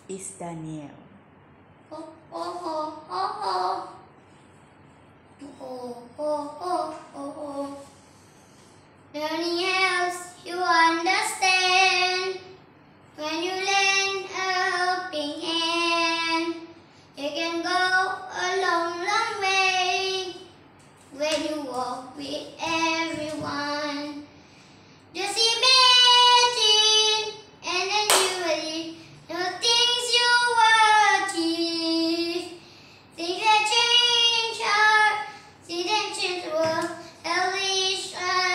is Daniel. Oh, oh, oh, oh, oh. Oh, oh, oh, oh, oh. Learning helps you understand. When you lend a helping hand, you can go a long, long way. When you walk with